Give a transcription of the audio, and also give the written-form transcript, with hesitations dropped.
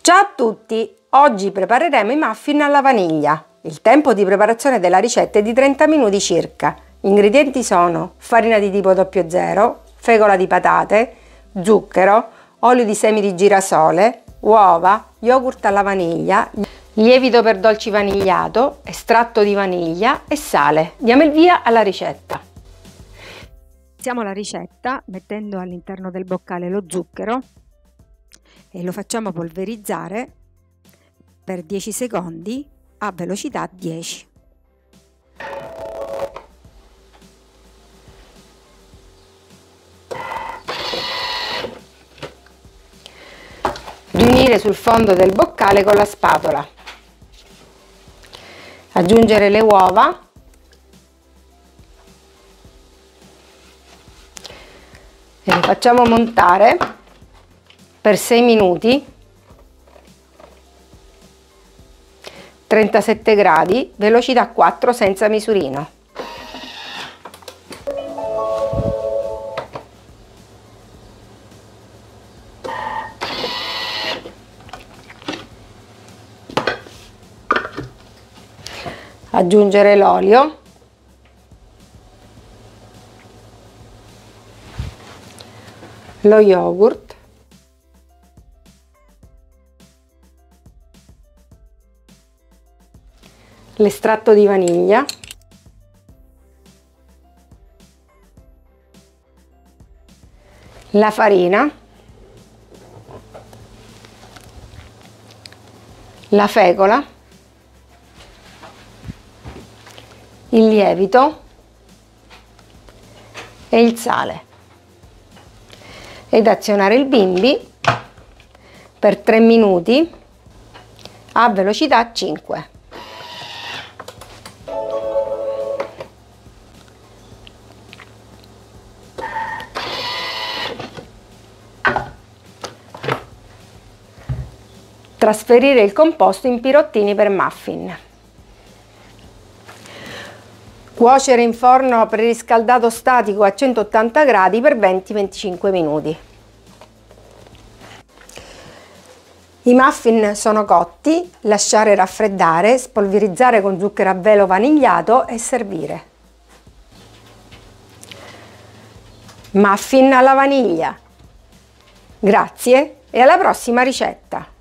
Ciao a tutti! Oggi prepareremo i muffin alla vaniglia. Il tempo di preparazione della ricetta è di 30 minuti circa. Gli ingredienti sono farina di tipo 00, fecola di patate, zucchero, olio di semi di girasole, uova, yogurt alla vaniglia, lievito per dolci vanigliato, estratto di vaniglia e sale. Diamo il via alla ricetta. Iniziamo la ricetta mettendo all'interno del boccale lo zucchero e lo facciamo polverizzare per 10 secondi a velocità 10. Riunire sul fondo del boccale con la spatola. Aggiungere le uova. E le facciamo montare per 6 minuti, 37 gradi, velocità 4 senza misurino. Aggiungere l'olio. Lo yogurt, l'estratto di vaniglia, la farina, la fecola, il lievito e il sale. Ed azionare il bimbi per 3 minuti a velocità 5. Trasferire il composto in pirottini per muffin. Cuocere in forno preriscaldato statico a 180 gradi per 20-25 minuti. I muffin sono cotti, lasciare raffreddare, spolverizzare con zucchero a velo vanigliato e servire. Muffin alla vaniglia. Grazie e alla prossima ricetta!